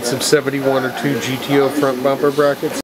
some 71 or 2 GTO front bumper brackets.